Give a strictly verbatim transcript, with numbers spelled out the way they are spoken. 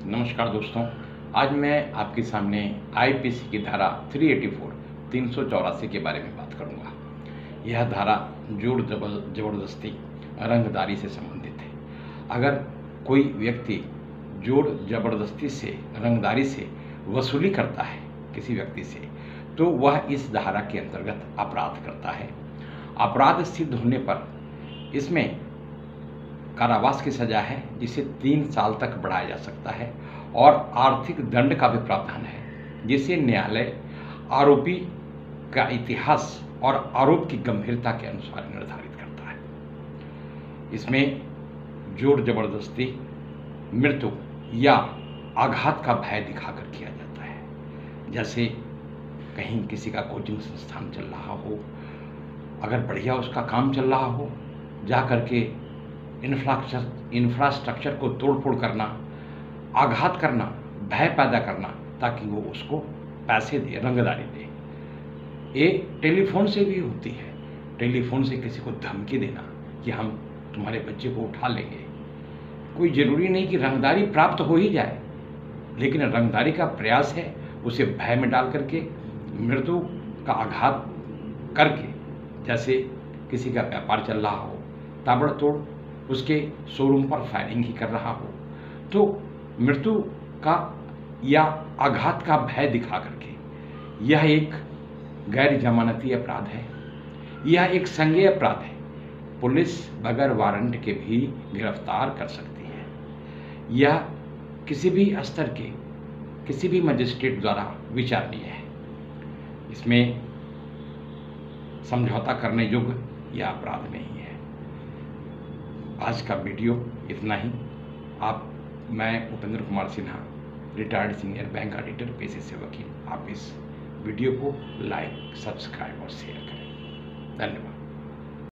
नमस्कार दोस्तों, आज मैं आपके सामने आईपीसी की धारा तीन सौ चौरासी तीन सौ चौरासी के बारे में बात करूंगा। यह धारा जोर जबरदस्ती रंगदारी से संबंधित है। अगर कोई व्यक्ति जोर जबरदस्ती से रंगदारी से वसूली करता है किसी व्यक्ति से, तो वह इस धारा के अंतर्गत अपराध करता है। अपराध सिद्ध होने पर इसमें कारावास की सजा है, जिसे तीन साल तक बढ़ाया जा सकता है, और आर्थिक दंड का भी प्रावधान है, जिसे न्यायालय आरोपी का इतिहास और आरोप की गंभीरता के अनुसार निर्धारित करता है। इसमें जोर जबरदस्ती, मृत्यु या आघात का भय दिखाकर किया जाता है। जैसे कहीं किसी का कोचिंग संस्थान चल रहा हो, अगर बढ़िया उसका काम चल रहा हो, जा करके इंफ्रास्ट्रक्चर इंफ्रास्ट्रक्चर को तोड़फोड़ करना, आघात करना, भय पैदा करना, ताकि वो उसको पैसे दे, रंगदारी दे। ये टेलीफोन से भी होती है। टेलीफोन से किसी को धमकी देना कि हम तुम्हारे बच्चे को उठा लेंगे। कोई ज़रूरी नहीं कि रंगदारी प्राप्त हो ही जाए, लेकिन रंगदारी का प्रयास है उसे भय में डाल करके मृत्यु का आघात करके, जैसे किसी का व्यापार चल रहा हो, ताबड़तोड़ उसके शोरूम पर फायरिंग ही कर रहा हो, तो मृत्यु का या आघात का भय दिखा करके, यह एक गैर जमानती अपराध है। यह एक संज्ञेय अपराध है। पुलिस बगैर वारंट के भी गिरफ्तार कर सकती है। यह किसी भी स्तर के किसी भी मजिस्ट्रेट द्वारा विचारणीय है। इसमें समझौता करने योग्य यह अपराध नहीं है। आज का वीडियो इतना ही। आप मैं Upendra Kumar Sinha, retired senior bank auditor, पेशे से वकील। आप इस वीडियो को लाइक, सब्सक्राइब और शेयर करें। धन्यवाद।